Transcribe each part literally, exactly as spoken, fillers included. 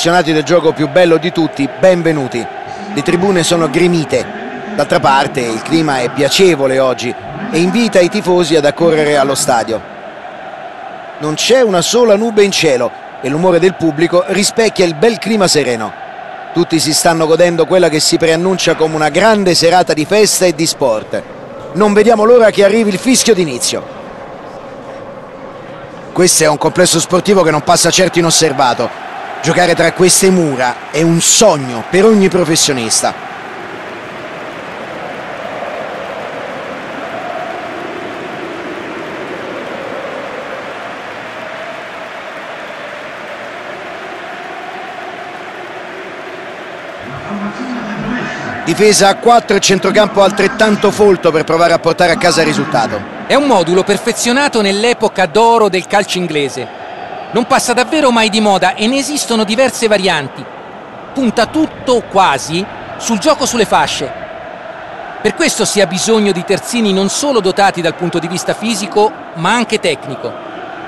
appassionati del gioco più bello di tutti, benvenuti. Le tribune sono gremite. D'altra parte il clima è piacevole oggi e invita i tifosi ad accorrere allo stadio. Non c'è una sola nube in cielo e l'umore del pubblico rispecchia il bel clima sereno. Tutti si stanno godendo quella che si preannuncia come una grande serata di festa e di sport. Non vediamo l'ora che arrivi il fischio d'inizio. Questo è un complesso sportivo che non passa certo inosservato. Giocare tra queste mura è un sogno per ogni professionista. Difesa a quattro e centrocampo altrettanto folto per provare a portare a casa il risultato. È un modulo perfezionato nell'epoca d'oro del calcio inglese. Non passa davvero mai di moda e ne esistono diverse varianti. Punta tutto o quasi sul gioco sulle fasce. Per questo si ha bisogno di terzini non solo dotati dal punto di vista fisico, ma anche tecnico.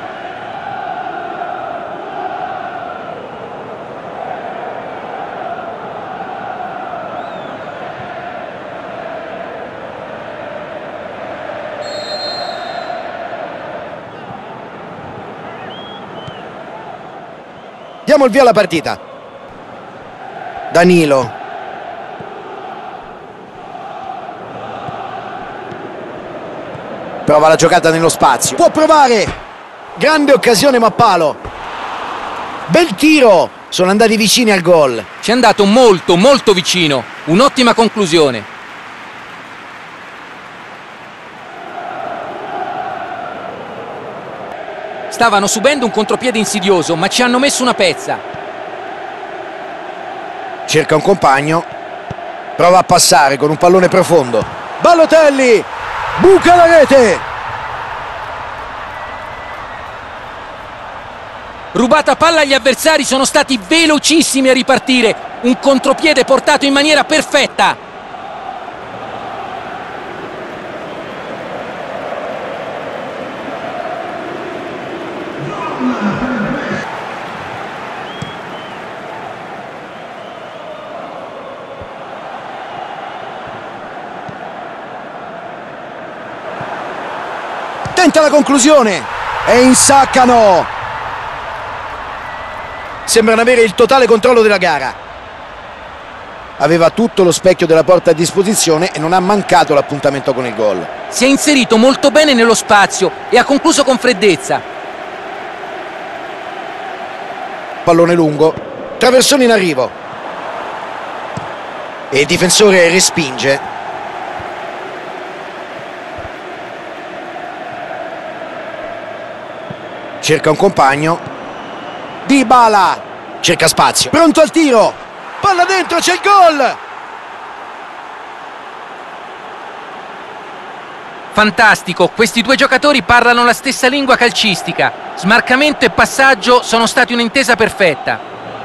Diamo il via alla partita. Danilo. Prova la giocata nello spazio. Può provare. Grande occasione ma palo. Bel tiro. Sono andati vicini al gol. Ci è andato molto molto vicino. Un'ottima conclusione. Stavano subendo un contropiede insidioso, ma ci hanno messo una pezza. Cerca un compagno. Prova a passare con un pallone profondo. Balotelli! Buca la rete! Rubata palla agli avversari, sono stati velocissimi a ripartire. Un contropiede portato in maniera perfetta. Tenta la conclusione e insaccano. Sembrano avere il totale controllo della gara. Aveva tutto lo specchio della porta a disposizione e non ha mancato l'appuntamento con il gol. Si è inserito molto bene nello spazio e ha concluso con freddezza. Pallone lungo, traversone in arrivo e il difensore respinge. Cerca un compagno. Dybala cerca spazio, pronto al tiro, palla dentro, c'è il gol. Fantastico, questi due giocatori parlano la stessa lingua calcistica. Smarcamento e passaggio sono stati un'intesa perfetta.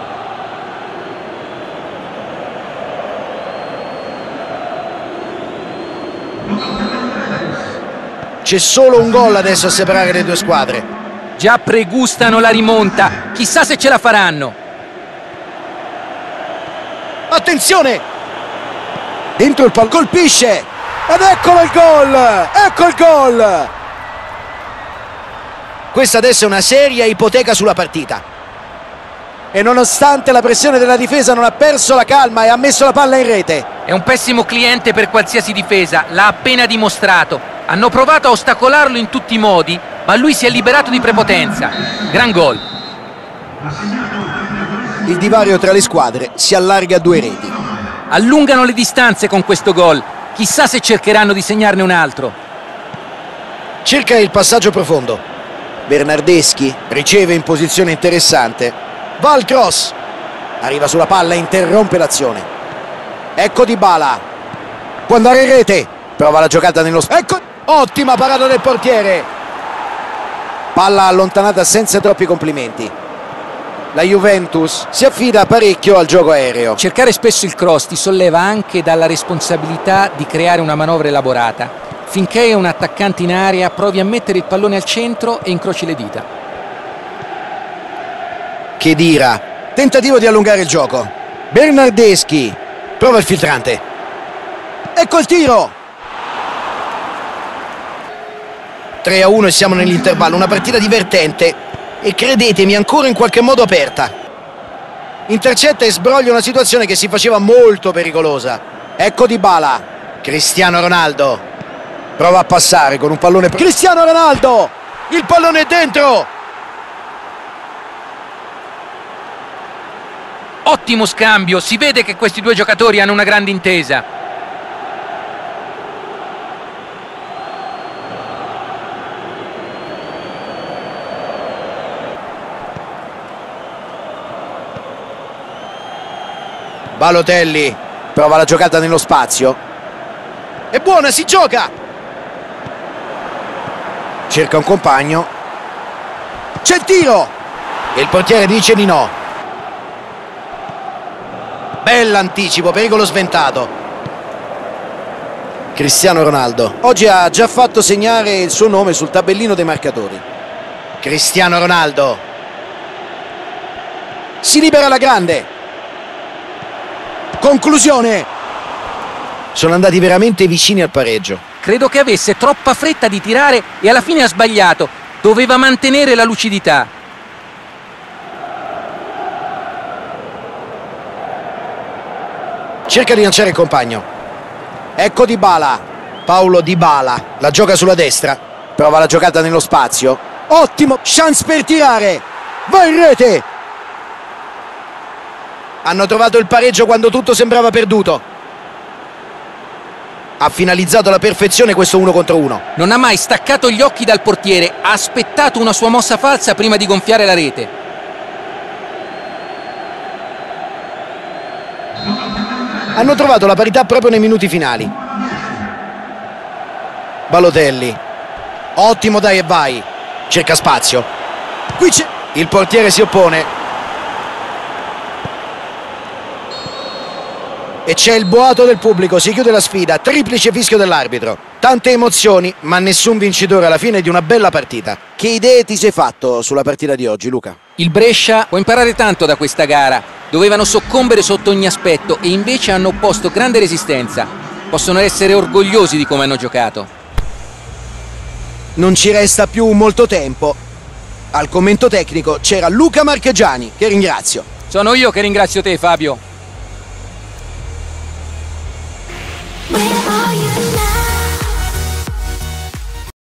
C'è solo un gol adesso a separare le due squadre. Già pregustano la rimonta, chissà se ce la faranno. Attenzione! Dentro il pallone, colpisce! Ed eccolo il gol! Ecco il gol! Questa adesso è una seria ipoteca sulla partita. E nonostante la pressione della difesa non ha perso la calma e ha messo la palla in rete. È un pessimo cliente per qualsiasi difesa, l'ha appena dimostrato. Hanno provato a ostacolarlo in tutti i modi, ma lui si è liberato di prepotenza. Gran gol. Il divario tra le squadre si allarga a due reti. Allungano le distanze con questo gol. Chissà se cercheranno di segnarne un altro. Cerca il passaggio profondo. Bernardeschi riceve in posizione interessante. Va al cross. Arriva sulla palla e interrompe l'azione. Ecco Dybala. Può andare in rete. Prova la giocata nello... Ecco... Ottima parata del portiere. Palla allontanata senza troppi complimenti. La Juventus si affida parecchio al gioco aereo. Cercare spesso il cross ti solleva anche dalla responsabilità di creare una manovra elaborata. Finché è un attaccante in area, provi a mettere il pallone al centro e incroci le dita. Khedira Tentativo di allungare il gioco. Bernardeschi prova il filtrante. Ecco il tiro. tre a uno e siamo nell'intervallo. Una partita divertente e credetemi ancora in qualche modo aperta. Intercetta e sbroglia una situazione che si faceva molto pericolosa. Ecco Dybala. Cristiano Ronaldo prova a passare con un pallone. Cristiano Ronaldo, il pallone è dentro. Ottimo scambio, si vede che questi due giocatori hanno una grande intesa. Balotelli prova la giocata nello spazio. È buona, si gioca. Cerca un compagno. C'è il tiro. E il portiere dice di no. Bell'anticipo, pericolo sventato. Cristiano Ronaldo oggi ha già fatto segnare il suo nome sul tabellino dei marcatori. Cristiano Ronaldo si libera alla grande. Conclusione. Sono andati veramente vicini al pareggio. Credo che avesse troppa fretta di tirare e alla fine ha sbagliato. Doveva mantenere la lucidità. Cerca di lanciare il compagno. Ecco Dybala. Paulo Dybala la gioca sulla destra. Prova la giocata nello spazio. Ottimo, chance per tirare. Va in rete. Hanno trovato il pareggio quando tutto sembrava perduto. Ha finalizzato alla perfezione questo uno contro uno. Non ha mai staccato gli occhi dal portiere. Ha aspettato una sua mossa falsa prima di gonfiare la rete. Hanno trovato la parità proprio nei minuti finali. Balotelli. Ottimo, dai e vai. Cerca spazio. Qui c'è. Il portiere si oppone. E c'è il boato del pubblico, si chiude la sfida, triplice fischio dell'arbitro. Tante emozioni, ma nessun vincitore alla fine di una bella partita. Che idee ti sei fatto sulla partita di oggi, Luca? Il Brescia può imparare tanto da questa gara. Dovevano soccombere sotto ogni aspetto e invece hanno opposto grande resistenza. Possono essere orgogliosi di come hanno giocato. Non ci resta più molto tempo. Al commento tecnico c'era Luca Marchegiani, che ringrazio. Sono io che ringrazio te, Fabio. When